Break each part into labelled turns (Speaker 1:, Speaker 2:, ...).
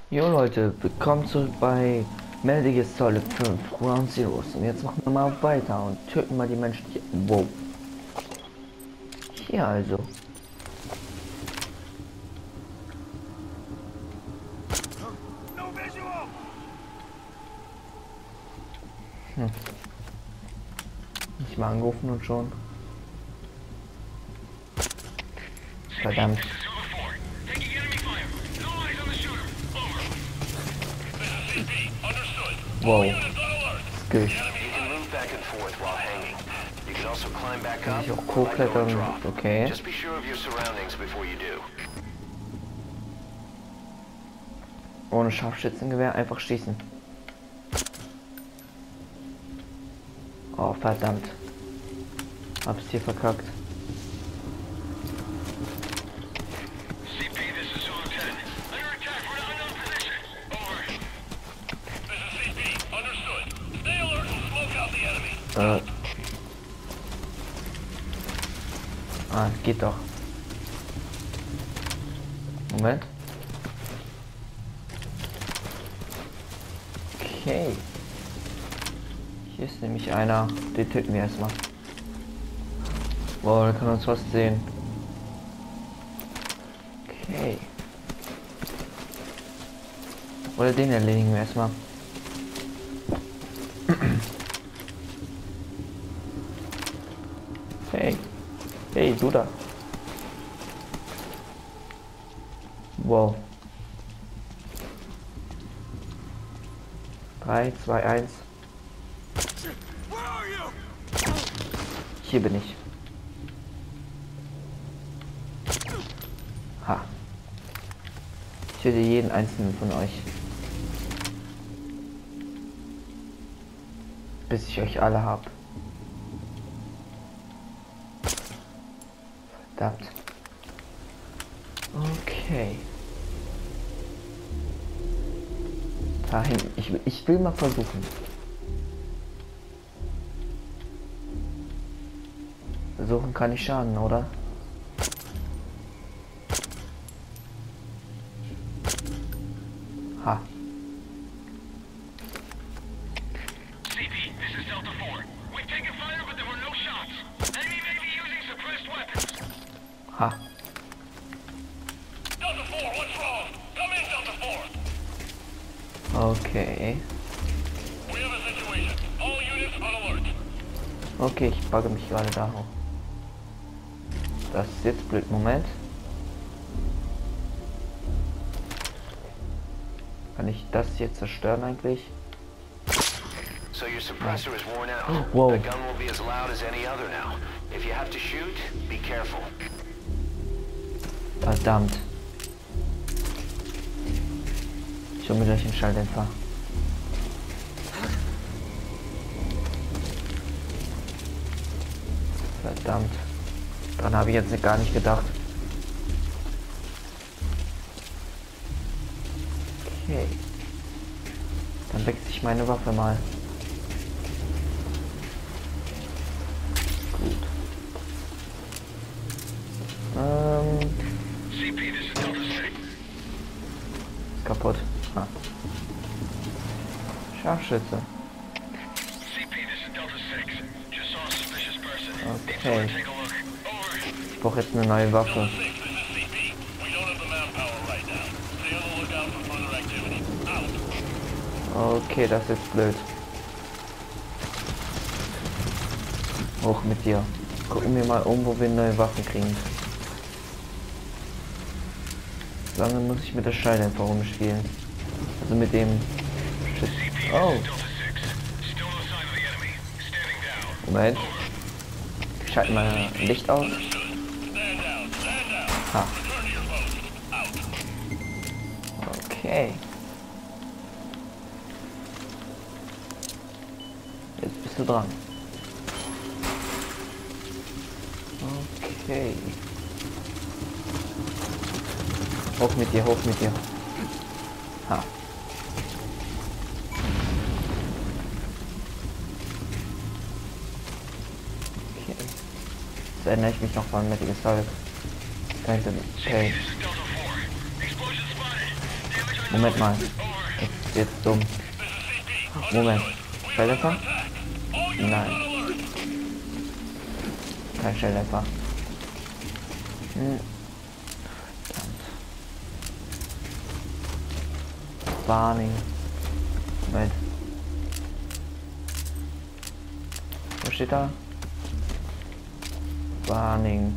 Speaker 1: Jo Leute, willkommen zurück bei Metal Gear Solid 5 Ground Zeroes. Und jetzt machen wir mal weiter und töten mal die Menschen hier. Wow. Hier also. Hm. Nicht mal angerufen und schon. Verdammt. Wow. Skills. Kann ich auch hochklettern? Okay. Ohne Scharfschützengewehr einfach schießen. Oh, verdammt. Hab's hier verkackt. Geht doch. Moment. Okay. Hier ist nämlich einer. Den töten wir erstmal. Boah, der kann uns fast sehen. Okay. Oder den erledigen wir erstmal. Hey. Hey, du da. Wow. 3, 2, 1. Hier bin ich. Ha. Ich töte jeden einzelnen von euch. Bis ich euch alle hab. Verdammt. Okay. Dahin. Ich will mal versuchen. Versuchen kann nicht schaden, oder? Ha. Ha. Okay. Okay, ich bugge mich gerade da hoch. Das ist jetzt blöd. Moment. Kann ich das hier zerstören eigentlich?
Speaker 2: So your suppressor is worn out.
Speaker 1: Whoa.
Speaker 2: The gun will be as loud as any other now. If you have to shoot, be careful.
Speaker 1: Verdammt. Ich hole mir gleich den Schalldämpfer. Verdammt. Daran habe ich jetzt gar nicht gedacht. Okay. Dann wechsle ich meine Waffe mal. Gut. Ist kaputt. Ah. Scharfschütze. Okay. Ich brauche jetzt eine neue Waffe. Okay, das ist jetzt blöd. Hoch mit dir. Gucken wir mal um, wo wir neue Waffen kriegen. Lange muss ich mit der Schalldämpfer rumspielen. Also mit dem Schütz. Oh. Moment. Ich schalte mal Licht aus. Ha. Okay. Jetzt bist du dran. Okay. Hoch mit dir, hoch mit dir. Ha. Okay. Jetzt erinnere ich mich noch mal mit dem Solid. Okay. Moment mal. Jetzt dumm. Moment. Schnelldämpfer? Nein. Kein Schnelldämpfer. Verdammt. Warning. Moment. Was steht da? Warning.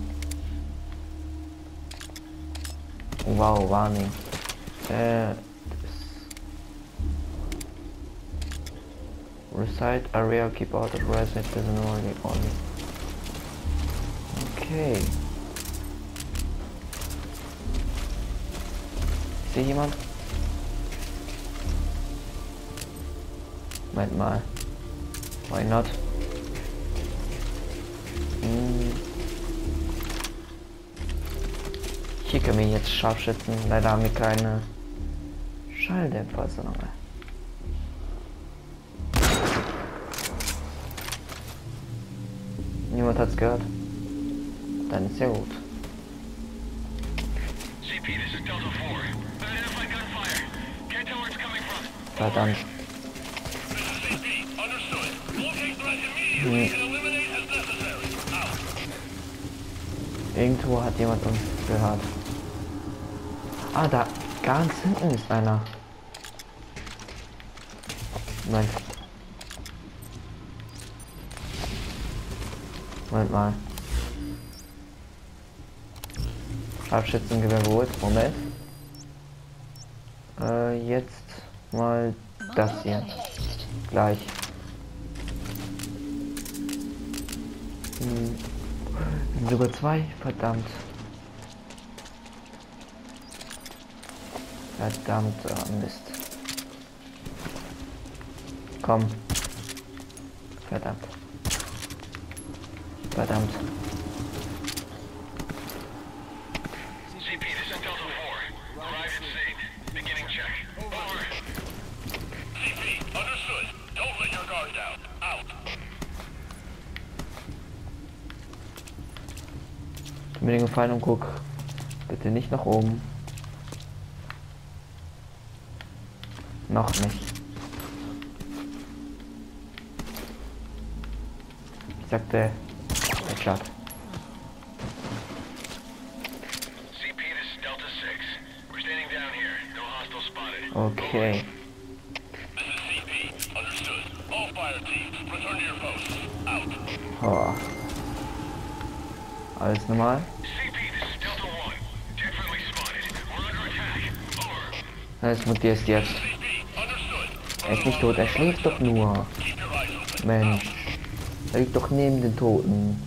Speaker 1: Wow, Warning. Recite area, keep out of reset, only. Okay. Ich sehe jemand? Moment mal. Why not? Hier können wir jetzt Scharfschützen. Leider haben wir keine Schalldämpfer, sondern niemand hat's gehört. Dann ist ja gut. Verdammt. Irgendwo hat jemand uns gehört. Ah, da ganz hinten ist einer. Nein. Moment mal. Scharfschützengewehr geholt. Moment. Jetzt mal das hier. Gleich. Sogar zwei. Verdammt. Verdammter Mist. Komm. Verdammt. Verdammt.
Speaker 2: CP, this is Delta 4. Arrived at scene. Beginning check. Over. CP, understood. Don't let your guard down. Out.
Speaker 1: Tu mir den Gefallen und guck. Bitte nicht nach oben. Noch nicht. Ich sagte, klappt.
Speaker 2: CP, this is Delta 6. We're standing down here. No hostile spotted.
Speaker 1: Okay.
Speaker 2: This is CP. Understood. All fire teams, return to your posts. Out.
Speaker 1: Oh. Alles normal?
Speaker 2: CP, this is Delta 1. Jet friendly spotted. We're under attack. Over.
Speaker 1: Das mutierst jetzt. Er ist nicht tot, er schläft doch nur. Mensch. Er liegt doch neben den Toten.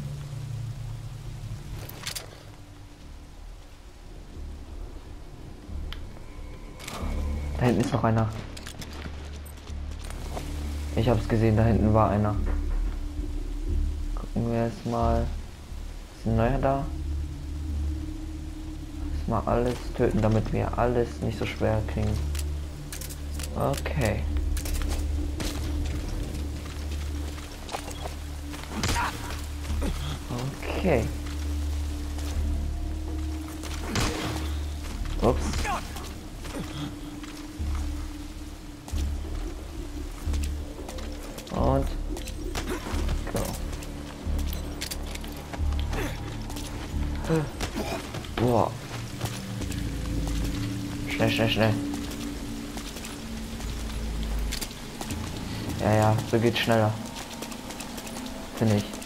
Speaker 1: Da hinten ist noch einer. Ich hab's gesehen, da hinten war einer. Gucken wir erstmal. Ist ein neuer da? Erstmal alles töten, damit wir alles nicht so schwer kriegen. Okay. Okay. Ups. Und go. Boah. Schnell, schnell, schnell. Ja, ja, so geht's schneller. Finde ich.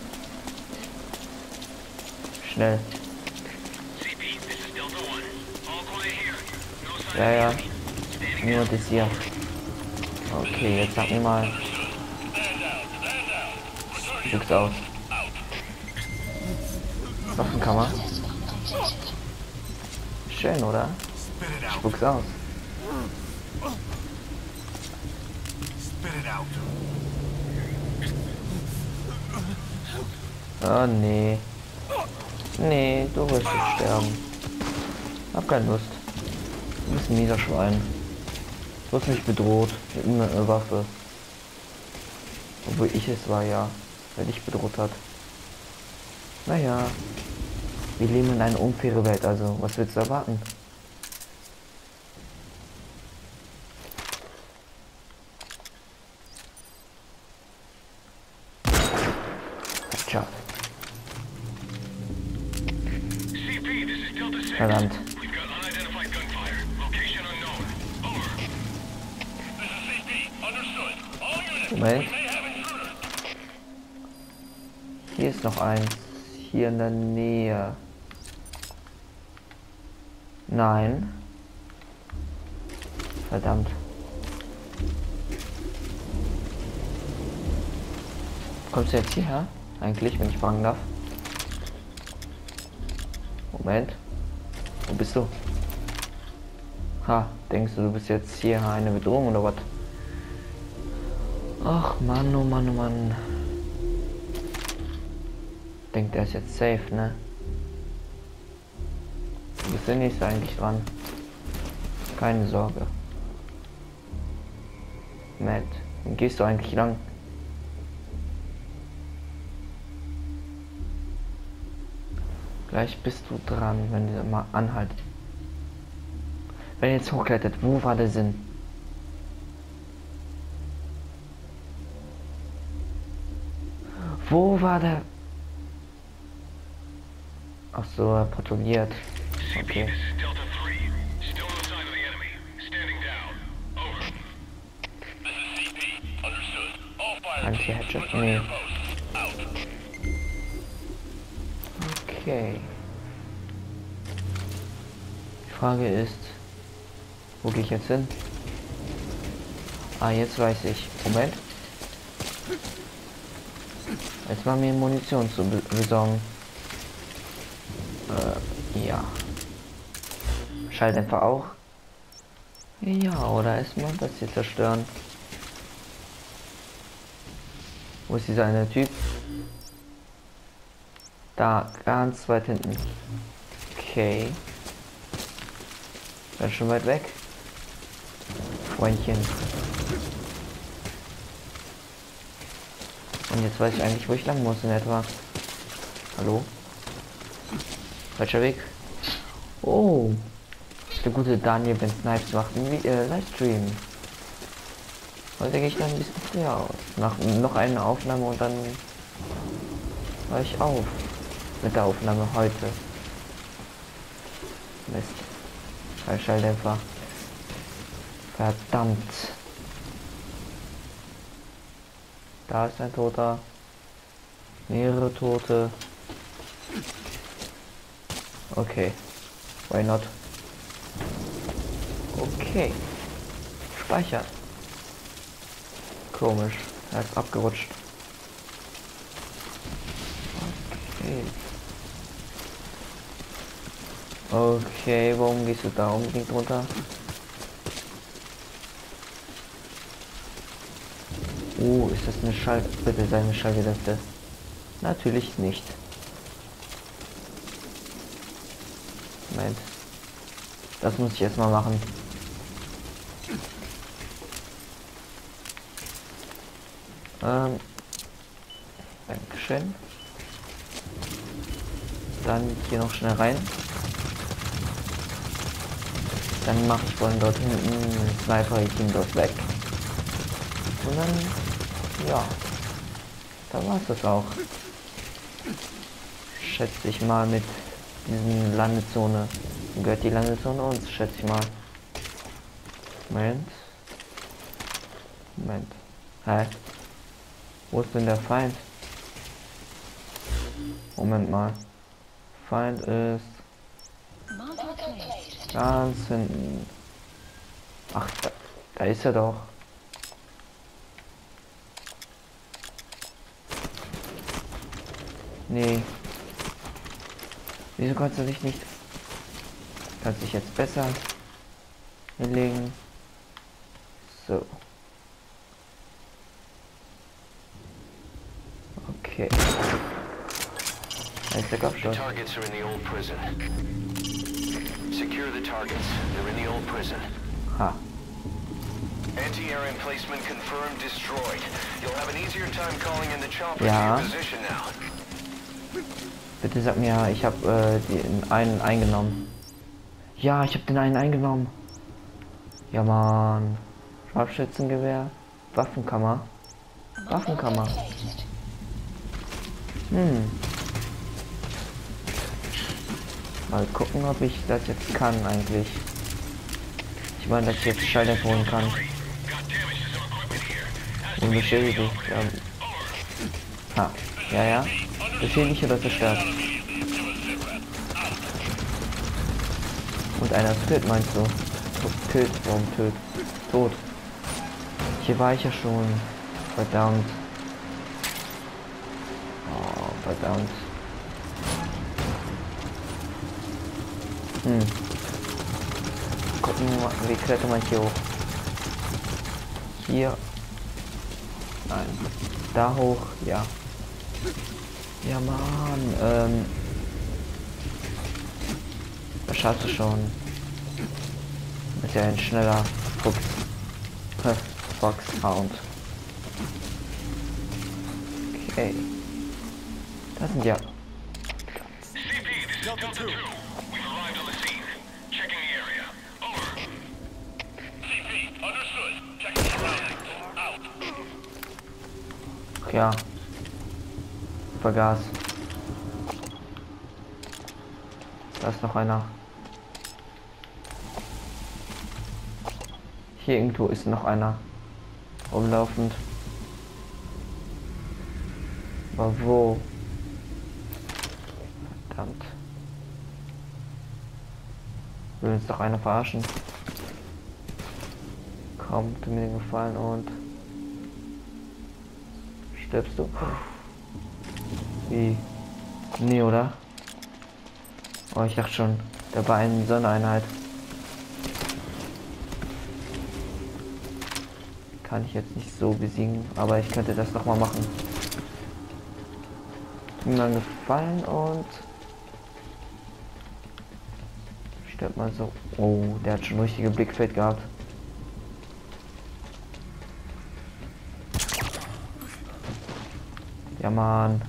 Speaker 1: Schnell. Ja, ja. Niemand ist hier. Okay, jetzt sag mir mal. Wie sieht's aus? Waffenkammer. Schön, oder? Spuck's aus. Oh nee. Nee, du wirst jetzt sterben. Hab keine Lust. Du bist ein mieser Schwein. Du hast mich bedroht mit einer Waffe. Obwohl ich es war, ja. Wer dich bedroht hat. Naja. Wir leben in einer unfaire Welt, also was willst du erwarten? Tja,
Speaker 2: CP, this is Delta 6.
Speaker 1: verdammt.
Speaker 2: We've got unidentified gunfire. Location unknown. Over. This is CP. Understood. All units.
Speaker 1: Moment.
Speaker 2: We may have intruder.
Speaker 1: Hier ist noch eins. Hier in der Nähe. Nein. Verdammt. Kommst du jetzt hierher? Eigentlich, wenn ich fragen darf. Moment. Wo bist du? Ha, denkst du, du bist jetzt hier eine Bedrohung oder was? Ach Mann, oh Mann, oh Mann. Denkt er ist jetzt safe, ne? Du bist der nächste eigentlich dran. Keine Sorge. Matt, wo gehst du eigentlich lang? Gleich bist du dran, wenn dieser mal anhaltet. Wenn er jetzt hochklettert, wo war der Sinn? Wo war der? Ach so, er patrouilliert.
Speaker 2: CP,
Speaker 1: Okay.
Speaker 2: this is Delta 3. Still no sign of the enemy. Standing down. Over. This is CP. Understood. All fire
Speaker 1: Kann ich hier
Speaker 2: teams.
Speaker 1: Headshot?
Speaker 2: Return
Speaker 1: Nee.
Speaker 2: your posts. Out.
Speaker 1: Okay. Die Frage ist, wo gehe ich jetzt hin? Ah, jetzt weiß ich. Moment. Jetzt mal mir Munition zu besorgen. Ja. Schalldämpfer auch. Ja, oder erstmal das hier zerstören. Wo ist dieser eine Typ? Da, ganz weit hinten. Okay. Dann schon weit weg. Freundchen. Und jetzt weiß ich eigentlich, wo ich lang muss in etwa. Hallo? Falscher Weg. Oh. Der gute Daniel Ben Snipes macht einen Livestream. Heute gehe ich dann ein bisschen früher aus. Nach noch eine Aufnahme und dann höre ich auf mit der Aufnahme heute. Mist. Schalldämpfer. Verdammt. Da ist ein Toter. Mehrere Tote. Okay. Why not? Okay. Speichert. Komisch. Er ist abgerutscht. Okay. Okay, warum gehst du da unbedingt runter? Ist das eine Schall... Bitte sei eine Schallgedämpfte. Natürlich nicht. Moment. Das muss ich erstmal machen. Dankeschön. Dann hier noch schnell rein. Dann mache ich von dort hinten einen Sniper, ich ihn dort weg. Und dann, ja, da war es das auch. Schätze ich mal mit diesen Landezone. Gehört die Landezone uns, schätze ich mal. Moment. Moment. Hä? Wo ist denn der Feind? Moment mal. Feind ist ganz hinten. Ach, da ist er doch. Nee. Wieso kannst du dich nicht... Kannst dich jetzt besser hinlegen. So. Okay. Da ist der Kopfschuss.
Speaker 2: Targets are in the old prison. Secure the targets. They're in the old prison.
Speaker 1: Ha.
Speaker 2: Anti-air emplacement confirmed destroyed. You'll have an easier time calling in the chopper
Speaker 1: Ja.
Speaker 2: to your position now.
Speaker 1: Bitte sag mir, ich habe den einen eingenommen. Ja, ich habe den einen eingenommen. Ja, Mann. Scharfschützengewehr. Waffenkammer. Waffenkammer. Mal gucken, ob ich das jetzt kann eigentlich. Ich meine, dass ich jetzt Schalldämpfer holen kann. Unbeschädigt. Ja, ja. Beschädigt oder zerstört. Und einer ist tot, meinst du? Tot, warum tot? Tot. Hier war ich ja schon. Verdammt. Oh, verdammt. Gucken, wie klettert man hier hoch? Hier. Nein. Da hoch, ja. Ja, Mann. Das schaffst du schon. Ist ja ein schneller Fuchs. Foxhound. Okay. Das sind ja.
Speaker 2: CP, this is Delta 2. We've arrived on the scene. Checking the area. Over. CP, understood. Checking the surroundings. Out.
Speaker 1: Ach ja. Vergaß. Da ist noch einer. Hier irgendwo ist noch einer. Rumlaufend. Aber wo? Verdammt. Will uns doch einer verarschen. Komm, tu mir den Gefallen und stirbst du? Wie? Nee, oder? Oh, ich dachte schon, da war eine Sondereinheit. Kann ich jetzt nicht so besiegen, aber ich könnte das noch mal machen. Tut mir einen Gefallen und stirbt mal so. Oh, der hat schon richtige Blickfeld gehabt. Ja, Mann.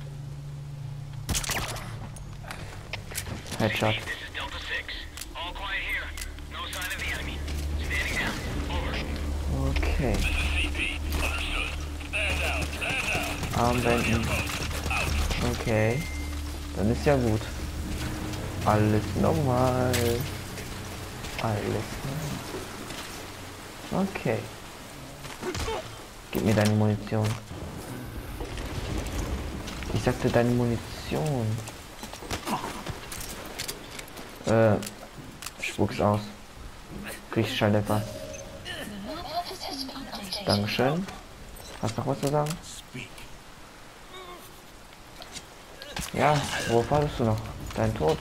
Speaker 1: Headshot.
Speaker 2: This is Delta 6. All quiet here. No sign of the enemy. Standing down. Over.
Speaker 1: Okay.
Speaker 2: CP, understood. Stand down. Stand down.
Speaker 1: Armbänden. Okay. Dann ist ja gut. Alles normal. Alles normal. Okay. Gib mir deine Munition. Ich sagte deine Munition. Spuck's aus. Kriegst Schalldämpfer. Dankeschön. Hast noch was zu sagen? Ja, wo wartest du noch? Dein Tod?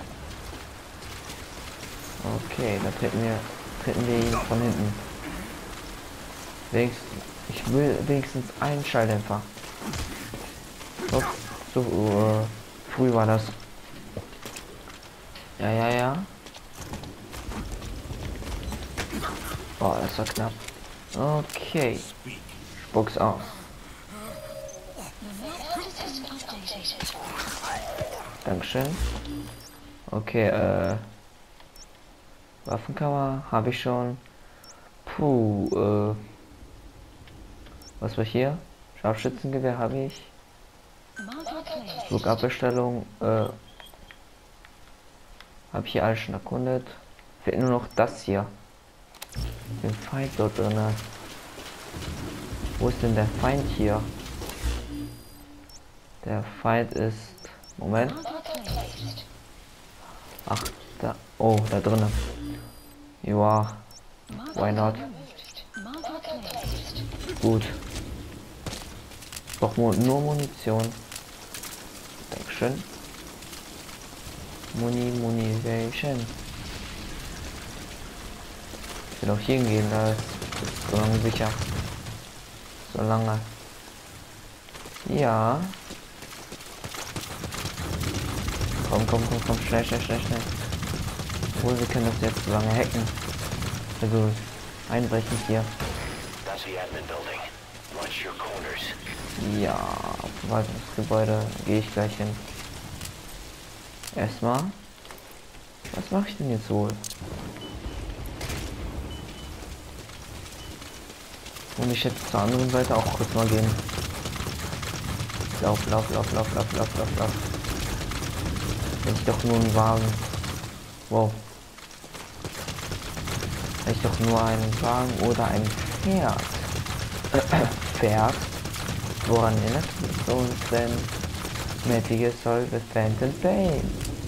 Speaker 1: Okay, dann treten wir ihn von hinten. Ich will wenigstens einen Schalldämpfer. Ups, so früh war das. Ja, ja, ja. Oh, das war knapp. Okay. Spuck's aus. Dankeschön. Okay, Waffenkammer habe ich schon. Puh, was war hier? Scharfschützengewehr habe ich. Flugabwehrstellung, habe ich hier alles schon erkundet. Fehlt nur noch das hier. Den Feind dort drin. Wo ist denn der Feind hier? Der Feind ist... Moment. Ach, da... Oh, da drinnen. Ja. Why not? Gut. Ich brauche nur Munition. Dankeschön. Munition. Ich will auch hier hingehen, da ist so lange sicher. So lange. Ja. Komm, schnell. Obwohl, wir können das jetzt so lange hacken. Also, einbrechen hier. Ja, Verwaltungsgebäude gehe ich gleich hin. Erstmal. Was mache ich denn jetzt wohl? Und ich hätte zur anderen Seite auch kurz mal gehen. Lauf, lauf, lauf, lauf, lauf, lauf, lauf, lauf. Wenn ich doch nur einen Wagen. Wow. Wenn ich doch nur einen Wagen oder ein Pferd. Pferd. Woran erinnert es uns denn? Metal Gear Solid Phantom Pain.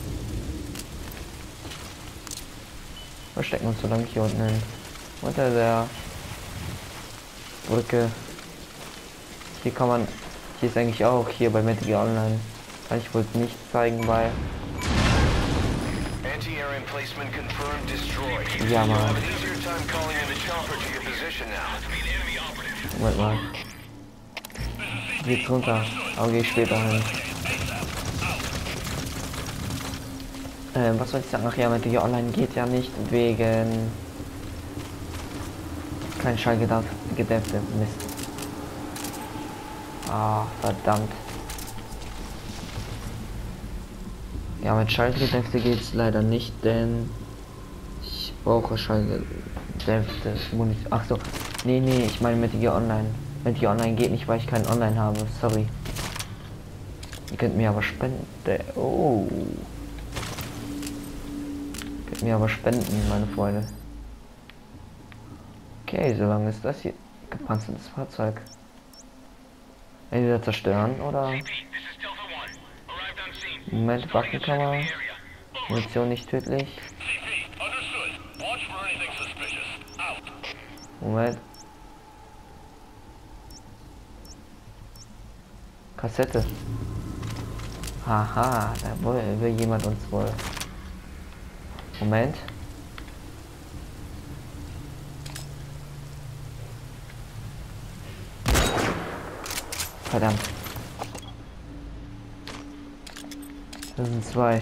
Speaker 1: Wir stecken uns so lange hier unten hin. Unter der Brücke. Hier kann man. Hier ist eigentlich auch hier bei Metal Gear Online. Kann ich wohl nicht zeigen, weil.
Speaker 2: Anti-air emplacement confirmed destroyed.
Speaker 1: Ja,
Speaker 2: You'll
Speaker 1: Mann.
Speaker 2: have an easier time calling in the chopper to your position now.
Speaker 1: Moment mal. Geht's runter. Aber gehe ich später hin. Was soll ich sagen? Ach ja, Metal Gear Online geht ja nicht wegen kein Schallgedämpfte. Mist. Ah, verdammt. Ja, mit Schallgedämpfte geht's leider nicht, denn ich brauche Schallgedämpfte Munition. Ach so. Nee, ich meine Metal Gear Online. Metal Gear Online geht nicht, weil ich keinen Online habe. Sorry. Ihr könnt mir aber spenden. Oh. Könnt mir aber spenden, meine Freunde. Okay, solange ist das hier gepanzertes Fahrzeug. Entweder zerstören oder... Moment, Wackelkammer. Munition nicht tödlich. Moment. Kassette. Haha, da will jemand uns wohl. Moment. Verdammt. Das sind zwei.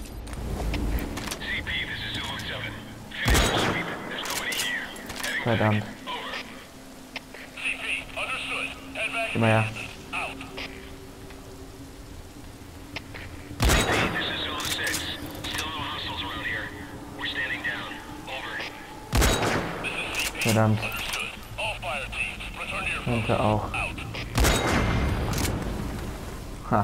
Speaker 1: Verdammt. Geh mal her. Verdammt. Danke auch. Ha.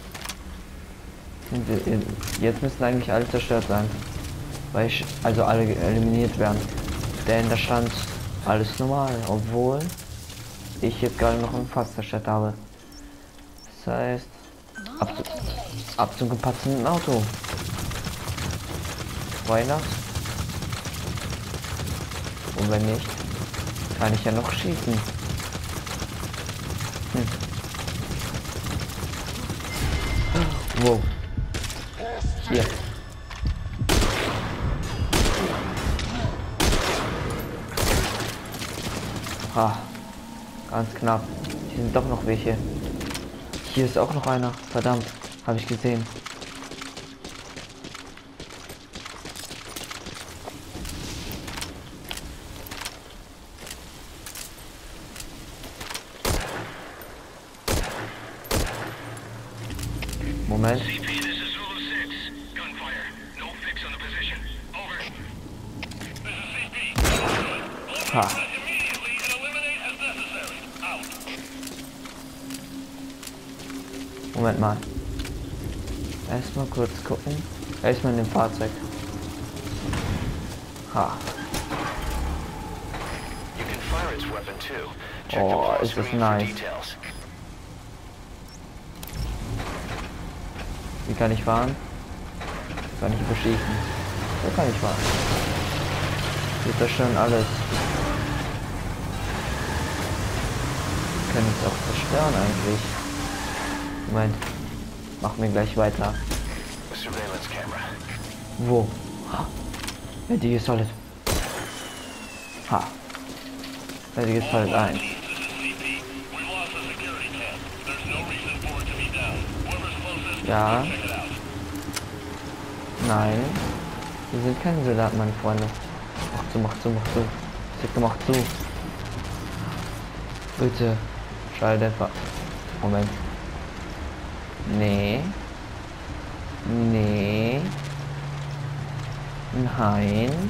Speaker 1: Jetzt müssen eigentlich alle zerstört sein. Weil ich, also alle eliminiert werden. Denn da stand alles normal, obwohl ich jetzt gerade noch ein Fass zerstört habe. Das heißt, ab zum gepanzerten Auto. Weihnacht. Und wenn nicht, kann ich ja noch schießen. Wow. Hier. Ah, ganz knapp. Hier sind doch noch welche. Hier ist auch noch einer. Verdammt, habe ich gesehen. Moment. Ha. Moment mal. Erstmal kurz gucken. Erstmal in dem Fahrzeug. Ha. Oh, ist das nice. Wie kann ich fahren? Kann ich überschießen. So kann ich fahren. Geht das schon alles. Wir können es auch zerstören eigentlich. Moment. Machen wir gleich weiter. Wo? Metal Gear Solid. Ha. Metal Gear Solid 1. Ja. Nein. Wir sind keine Soldaten, meine Freunde. Mach zu, mach zu, mach zu. Sektor, mach zu. Bitte. Schalldämpfer. Moment. Nee. Nee. Nein.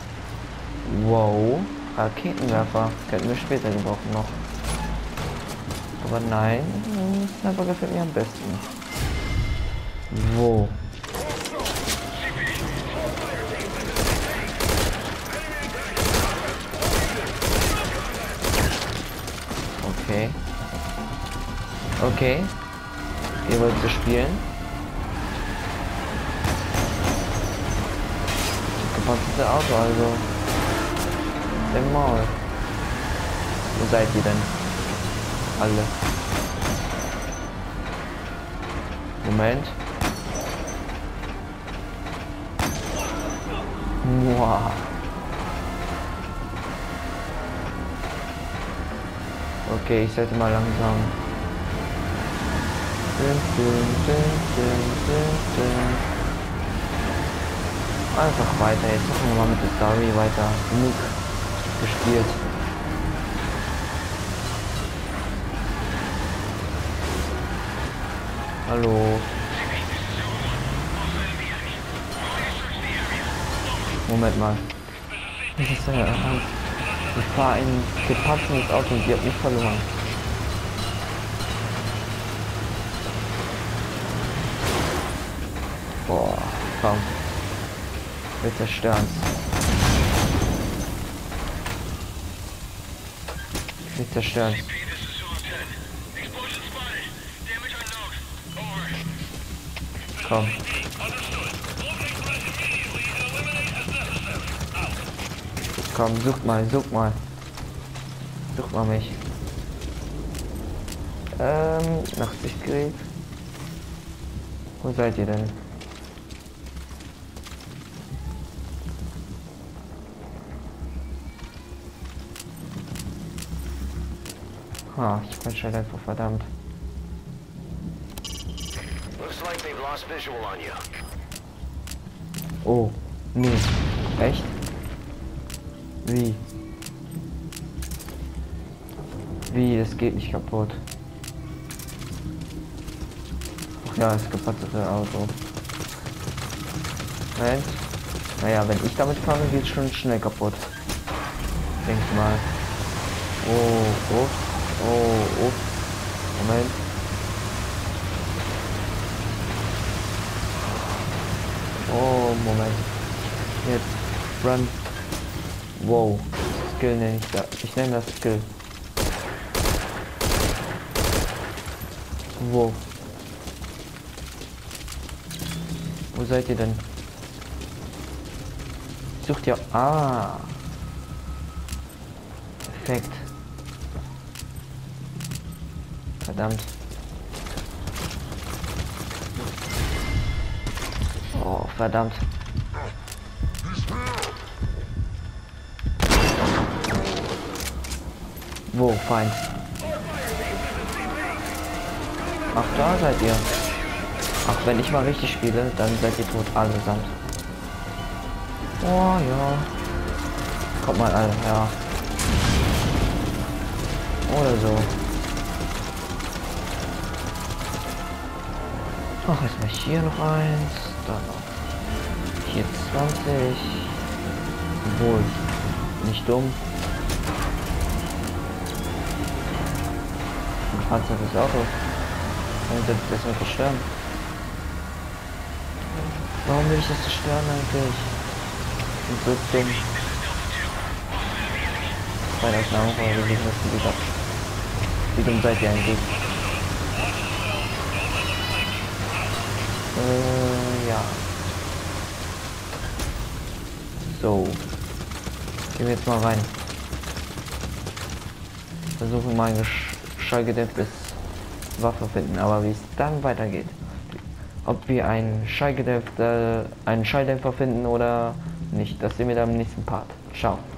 Speaker 1: Wow. Raketenwerfer. Könnten wir später gebrauchen noch. Aber nein, Sniper gefällt mir am besten. Wo? Okay. Okay. Ihr wollt so spielen? Gepanzerte Auto, also. Im Maul. Wo seid ihr denn? Alle. Moment. Wow. Okay, ich sollte mal langsam. Einfach weiter. Jetzt machen wir mal mit der Story weiter. Genug gespielt. Hallo. Moment mal. Das ist ja ernst. Ich fahre ein gepanzertes Auto und ihr habt mich verloren. Boah, komm. Wir zerstören. Wir zerstören. Komm. Komm, sucht mal. Sucht mal mich. Nachtsichtgerät. Wo seid ihr denn? Ha, ich bin schon einfach verdammt. Oh, nee. Echt? Wie? Wie? Das geht nicht kaputt. Ach ja, das gepanzerte Auto. Moment. Naja, wenn ich damit fahre, geht es schon schnell kaputt. Denk mal. Oh, uff. Oh, uff. Moment. Oh, Moment. Jetzt. Run. Wow. Skill nenne ich da. Ich nenne das Skill. Wow. Wo seid ihr denn? Sucht ihr. Ah. Perfekt. Verdammt. Oh, verdammt. Wo, Feind? Ach, da seid ihr. Ach, wenn ich mal richtig spiele, dann seid ihr tot allesamt. Oh, ja. Kommt mal alle, ja. Oder so. Ach, jetzt mal hier noch eins. Dann noch. Hier 20. Wohl. Nicht dumm. Gepanzertes Auto. Und das wird zerstören. Warum will ich das zerstören eigentlich? Und so dumm. Bei der Aufnahme, aber wir sehen das wieder. Wie dumm seid ihr eigentlich? Ja. So. Gehen wir jetzt mal rein. Versuchen mal ein schallgedämpftes Waffe finden, aber wie es dann weitergeht. Ob wir einen Schalldämpfer finden oder nicht, das sehen wir dann im nächsten Part. Ciao.